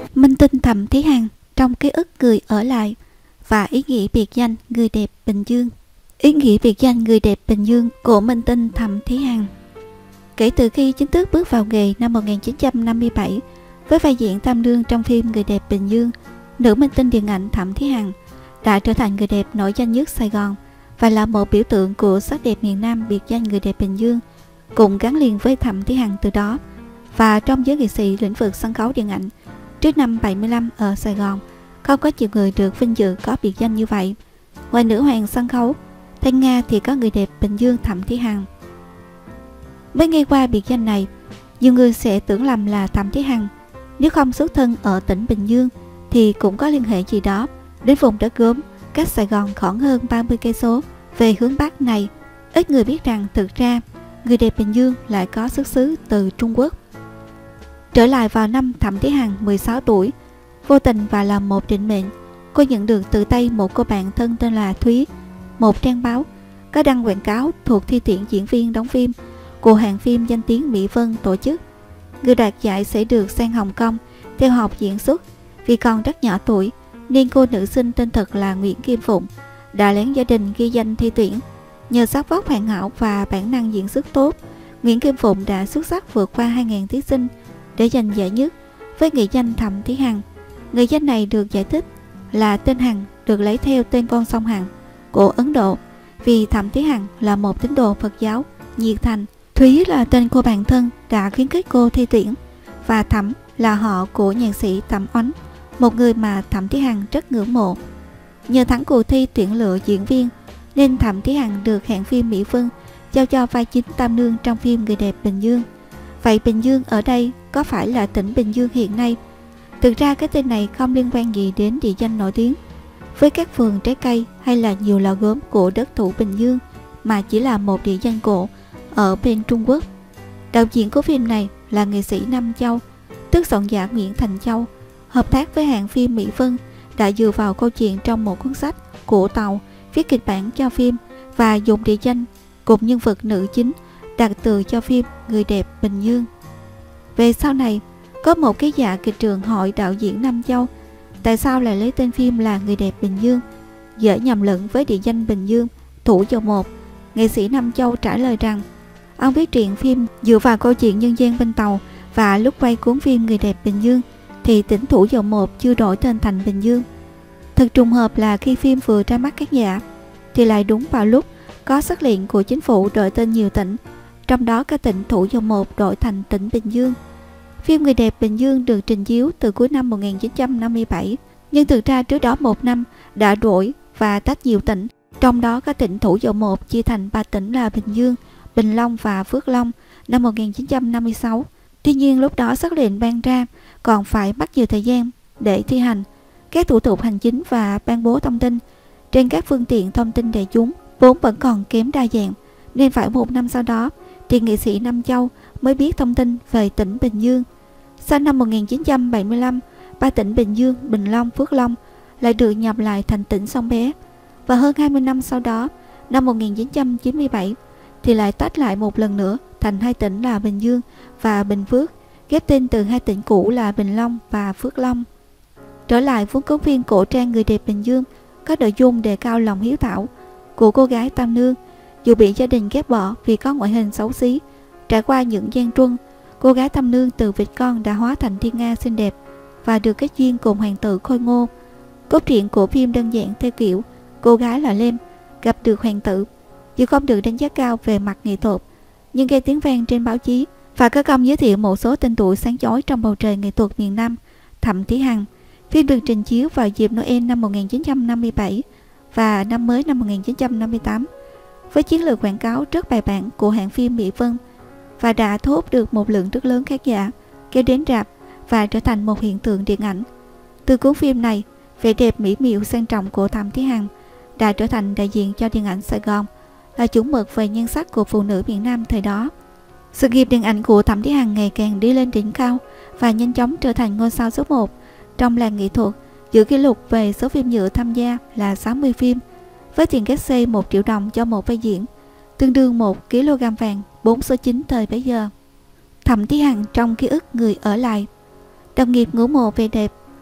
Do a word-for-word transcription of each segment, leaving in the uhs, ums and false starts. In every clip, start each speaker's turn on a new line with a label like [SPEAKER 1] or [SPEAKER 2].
[SPEAKER 1] Minh tinh Thẩm Thí Hằng trong ký ức người ở lại và ý nghĩa biệt danh người đẹp Bình Dương. Ý nghĩa biệt danh người đẹp Bình Dương của minh tinh Thẩm Thí Hằng. Kể từ khi chính thức bước vào nghề năm một nghìn chín trăm năm mươi bảy với vai diễn tam nương trong phim Người đẹp Bình Dương, nữ minh tinh điện ảnh Thẩm Thí Hằng đã trở thành người đẹp nổi danh nhất Sài Gòn và là một biểu tượng của sắc đẹp miền Nam biệt danh người đẹp Bình Dương, cùng gắn liền với Thẩm Thí Hằng từ đó. Và trong giới nghệ sĩ lĩnh vực sân khấu điện ảnh, trước năm bảy mươi lăm ở Sài Gòn, không có nhiều người được vinh dự có biệt danh như vậy. Ngoài nữ hoàng sân khấu Thanh Nga thì có người đẹp Bình Dương Thẩm Thí Hằng. Mới nghe qua biệt danh này, nhiều người sẽ tưởng lầm là Thẩm Thí Hằng nếu không xuất thân ở tỉnh Bình Dương thì cũng có liên hệ gì đó đến vùng đất gốm cách Sài Gòn khoảng hơn ba mươi cây số về hướng Bắc này. Ít người biết rằng thực ra người đẹp Bình Dương lại có xuất xứ từ Trung Quốc. Trở lại vào năm Thẩm Thí Hằng mười sáu tuổi, vô tình và là một định mệnh, cô nhận được từ tay một cô bạn thân tên là Thúy một trang báo có đăng quảng cáo thuộc thi tuyển diễn viên đóng phim của hãng phim danh tiếng Mỹ Vân tổ chức. Người đoạt giải sẽ được sang Hồng Kông theo học diễn xuất. Vì còn rất nhỏ tuổi nên cô nữ sinh tên thật là Nguyễn Kim Phụng đã lén gia đình ghi danh thi tuyển. Nhờ sắc vóc hoàn hảo và bản năng diễn xuất tốt, Nguyễn Kim Phụng đã xuất sắc vượt qua hai nghìn thí sinh để giành giải nhất với nghệ danh Thẩm Thí Hằng. Nghệ danh này được giải thích là tên Hằng được lấy theo tên con sông Hằng của Ấn Độ, vì Thẩm Thí Hằng là một tín đồ Phật giáo nhiệt thành. Thúy là tên cô bạn thân đã khuyến khích cô thi tuyển, và Thẩm là họ của nhạc sĩ Thẩm Oánh, một người mà Thẩm Thí Hằng rất ngưỡng mộ. Nhờ thắng cuộc thi tuyển lựa diễn viên nên Thẩm Thí Hằng được hãng phim Mỹ Vân giao cho vai chính tam nương trong phim Người đẹp Bình Dương. Vậy Bình Dương ở đây có phải là tỉnh Bình Dương hiện nay? Thực ra cái tên này không liên quan gì đến địa danh nổi tiếng với các vườn trái cây hay là nhiều lò gốm của đất thủ Bình Dương, mà chỉ là một địa danh cổ ở bên Trung Quốc. Đạo diễn của phim này là nghệ sĩ Nam Châu, tức soạn giả Nguyễn Thành Châu, hợp tác với hãng phim Mỹ Vân, đã dựa vào câu chuyện trong một cuốn sách của Tàu viết kịch bản cho phim và dùng địa danh cùng nhân vật nữ chính đặt từ cho phim Người đẹp Bình Dương. Về sau này, có một ký giả kịch trường hỏi đạo diễn Nam Châu tại sao lại lấy tên phim là Người đẹp Bình Dương, dễ nhầm lẫn với địa danh Bình Dương, Thủ Dầu Một. Nghệ sĩ Nam Châu trả lời rằng ông viết truyện phim dựa vào câu chuyện nhân gian bên Tàu, và lúc quay cuốn phim Người đẹp Bình Dương thì tỉnh Thủ Dầu Một chưa đổi tên thành Bình Dương. Thật trùng hợp là khi phim vừa ra mắt khán giả thì lại đúng vào lúc có sắc lệnh của chính phủ đổi tên nhiều tỉnh, trong đó có tỉnh Thủ Dầu Một đổi thành tỉnh Bình Dương. Phim Người đẹp Bình Dương được trình chiếu từ cuối năm một nghìn chín trăm năm mươi bảy, nhưng thực ra trước đó một năm đã đổi và tách nhiều tỉnh, trong đó có tỉnh Thủ Dầu Một chia thành ba tỉnh là Bình Dương, Bình Long và Phước Long năm một nghìn chín trăm năm mươi sáu. Tuy nhiên lúc đó sắc lệnh ban ra còn phải mất nhiều thời gian để thi hành các thủ tục hành chính và ban bố thông tin trên các phương tiện thông tin đại chúng vốn vẫn còn kém đa dạng, nên phải một năm sau đó thì nghệ sĩ Nam Châu mới biết thông tin về tỉnh Bình Dương. Sau năm một nghìn chín trăm bảy mươi lăm, ba tỉnh Bình Dương, Bình Long, Phước Long lại được nhập lại thành tỉnh Sông Bé, và hơn hai mươi năm sau đó, năm một nghìn chín trăm chín mươi bảy thì lại tách lại một lần nữa thành hai tỉnh là Bình Dương và Bình Phước, ghép tên từ hai tỉnh cũ là Bình Long và Phước Long. Trở lại vốn cuốn phim cổ trang Người đẹp Bình Dương có nội dung đề cao lòng hiếu thảo của cô gái tam nương, dù bị gia đình ghét bỏ vì có ngoại hình xấu xí. Trải qua những gian truân, cô gái tam nương từ vịt con đã hóa thành thiên nga xinh đẹp và được kết duyên cùng hoàng tử Khôi Ngô. Cốt truyện của phim đơn giản theo kiểu cô gái là Lem gặp được hoàng tử, dù không được đánh giá cao về mặt nghệ thuật, nhưng gây tiếng vang trên báo chí và có công giới thiệu một số tên tuổi sáng chói trong bầu trời nghệ thuật miền Nam. Thẩm Thí Hằng. Phim được trình chiếu vào dịp Noel năm một nghìn chín trăm năm mươi bảy và năm mới năm một nghìn chín trăm năm mươi tám với chiến lược quảng cáo rất bài bản của hãng phim Mỹ Vân, và đã thu hút được một lượng rất lớn khán giả kéo đến rạp và trở thành một hiện tượng điện ảnh. Từ cuốn phim này, vẻ đẹp mỹ miều sang trọng của Thẩm Thí Hằng đã trở thành đại diện cho điện ảnh Sài Gòn, là chuẩn mực về nhan sắc của phụ nữ miền Nam thời đó. Sự nghiệp điện ảnh của Thẩm Thí Hằng ngày càng đi lên đỉnh cao và nhanh chóng trở thành ngôi sao số một trong làng nghệ thuật, giữ kỷ lục về số phim nhựa tham gia là sáu mươi phim, với tiền cát xê một triệu đồng cho một vai diễn, tương đương một ki lô gam vàng bốn số chín thời bấy giờ. Thẩm Thí Hằng trong ký ức người ở lại. Đồng nghiệp ngưỡng mộ vẻ đẹp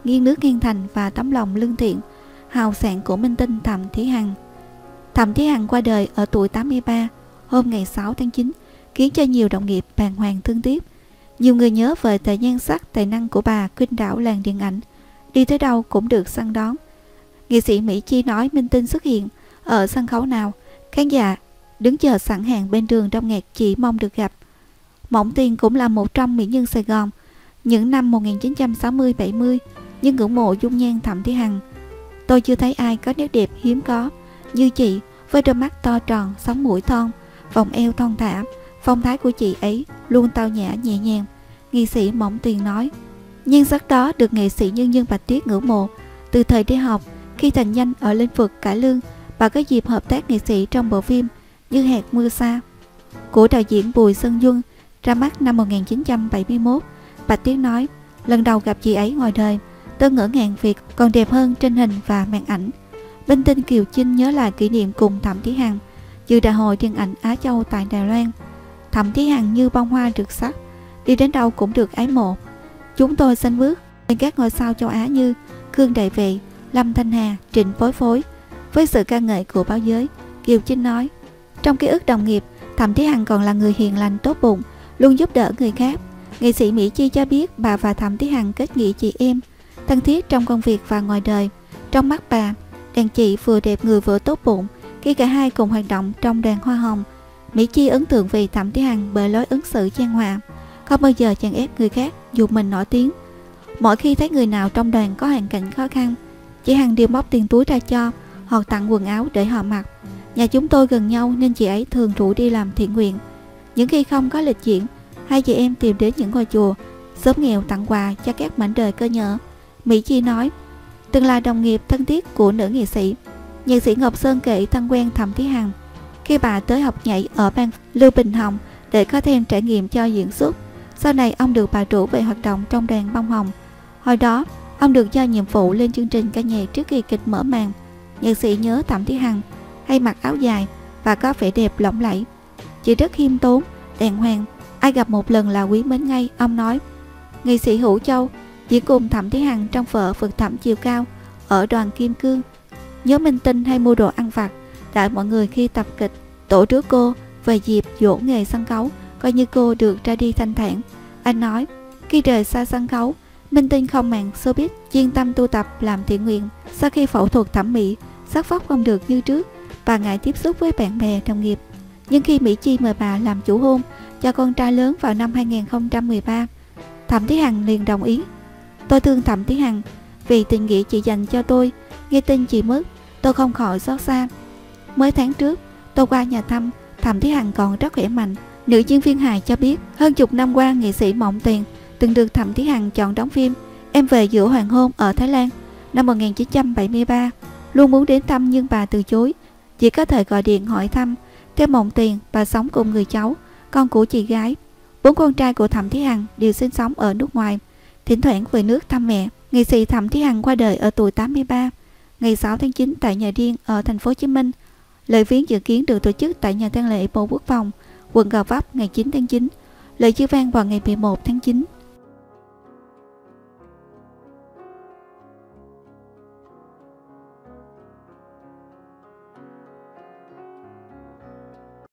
[SPEAKER 1] nghiêng nước nghiêng thành và tấm lòng lương thiện, hào sảng của minh tinh Thẩm Thí Hằng. Thẩm Thí Hằng qua đời ở tuổi tám mươi ba hôm ngày sáu tháng chín, khiến cho nhiều đồng nghiệp bàng hoàng thương tiếc. Nhiều người nhớ về tài nhan sắc, tài năng của bà khuynh đảo làng điện ảnh, đi tới đâu cũng được săn đón. Nghệ sĩ Mỹ Chi nói minh tinh xuất hiện ở sân khấu nào, khán giả đứng chờ sẵn hàng bên đường đông nghẹt chỉ mong được gặp. Mộng Tiền cũng là một trong mỹ nhân Sài Gòn những năm một nghìn chín trăm sáu mươi bảy mươi, nhưng ngưỡng mộ dung nhan Thẩm Thí Hằng. Tôi chưa thấy ai có nét đẹp hiếm có như chị, với đôi mắt to tròn, sống mũi thon, vòng eo thon thả. Phong thái của chị ấy luôn tao nhã nhẹ nhàng, nghệ sĩ Mộng Tiền nói. Nhan sắc đó được nghệ sĩ nhân dân Bạch Tuyết ngưỡng mộ từ thời đi học. Khi thành danh ở lĩnh vực cải lương, bà có dịp hợp tác nghệ sĩ trong bộ phim Như Hạt Mưa Xa của đạo diễn Bùi Xuân Duân, ra mắt năm một nghìn chín trăm bảy mươi mốt. Bạch Tuyết nói, lần đầu gặp chị ấy ngoài đời, tôi ngỡ ngàng việc còn đẹp hơn trên hình và màn ảnh. Minh tinh Kiều Chinh nhớ lại kỷ niệm cùng Thẩm Thí Hằng dự đại hội điện ảnh Á Châu tại Đài Loan. Thẩm Thí Hằng như bông hoa rực sắc, đi đến đâu cũng được ái mộ. Chúng tôi sánh bước lên các ngôi sao châu Á như Khương Đại Vệ, Lâm Thanh Hà, Trịnh Phối Phối. Với sự ca ngợi của báo giới, Kiều Chinh nói, trong ký ức đồng nghiệp, Thẩm Thí Hằng còn là người hiền lành tốt bụng, luôn giúp đỡ người khác. Nghệ sĩ Mỹ Chi cho biết bà và Thẩm Thí Hằng kết nghĩa chị em, thân thiết trong công việc và ngoài đời. Trong mắt bà, đàn chị vừa đẹp người vừa tốt bụng. Khi cả hai cùng hoạt động trong đoàn Hoa Hồng, Mỹ Chi ấn tượng vì Thẩm Thí Hằng bởi lối ứng xử chan hòa, không bao giờ chèn ép người khác dù mình nổi tiếng. Mỗi khi thấy người nào trong đoàn có hoàn cảnh khó khăn, chị Hằng đều móc tiền túi ra cho hoặc tặng quần áo để họ mặc. Nhà chúng tôi gần nhau nên chị ấy thường rủ đi làm thiện nguyện. Những khi không có lịch diễn, hai chị em tìm đến những ngôi chùa xóm nghèo tặng quà cho các mảnh đời cơ nhỡ. Mỹ Chi nói, từng là đồng nghiệp thân thiết của nữ nghệ sĩ. Nhạc sĩ Ngọc Sơn kể thân quen Thẩm Thí Hằng khi bà tới học nhảy ở bang Lưu Bình Hồng để có thêm trải nghiệm cho diễn xuất. Sau này ông được bà rủ về hoạt động trong đoàn Bông Hồng. Hồi đó ông được giao nhiệm vụ lên chương trình ca nhạc trước khi kịch mở màn. Nhạc sĩ nhớ Thẩm Thí Hằng hay mặc áo dài và có vẻ đẹp lộng lẫy. Chị rất khiêm tốn, đàng hoàng, ai gặp một lần là quý mến ngay. Ông nói, nghệ sĩ Hữu Châu diễn cùng Thẩm Thí Hằng trong vở Vực Thẳm Chiều Cao ở đoàn Kim Cương. Nhớ minh tinh hay mua đồ ăn vặt, đợi mọi người khi tập kịch, tổ trước cô về dịp dỗ nghề sân khấu, coi như cô được ra đi thanh thản. Anh nói, khi rời xa sân khấu, minh tinh không màng showbiz, chuyên tâm tu tập làm thiện nguyện. Sau khi phẫu thuật thẩm mỹ, sắc vóc không được như trước, bà ngại tiếp xúc với bạn bè đồng nghiệp. Nhưng khi Mỹ Chi mời bà làm chủ hôn cho con trai lớn vào năm hai nghìn không trăm mười ba, Thẩm Thí Hằng liền đồng ý. Tôi thương Thẩm Thí Hằng vì tình nghĩa chị dành cho tôi. Nghe tin chị mất, tôi không khỏi xót xa. Mới tháng trước, tôi qua nhà thăm, Thẩm Thí Hằng còn rất khỏe mạnh. Nữ diễn viên hài cho biết, hơn chục năm qua, nghệ sĩ Mộng Tiền từng được Thẩm Thí Hằng chọn đóng phim Em Về Giữa Hoàng Hôn ở Thái Lan năm một nghìn chín trăm bảy mươi ba. Luôn muốn đến thăm nhưng bà từ chối, chỉ có thể gọi điện hỏi thăm. Theo Mộng Tiền, bà sống cùng người cháu, con của chị gái. Bốn con trai của Thẩm Thí Hằng đều sinh sống ở nước ngoài, thỉnh thoảng về nước thăm mẹ. Nghệ sĩ Thẩm Thí Hằng qua đời ở tuổi tám mươi ba, ngày sáu tháng chín tại nhà riêng ở thành phố Hồ Chí Minh. Lễ viếng dự kiến được tổ chức tại nhà tang lễ Bộ Quốc phòng, quận Gò Vấp ngày chín tháng chín. Lễ chiêu vang vào ngày mười một tháng chín.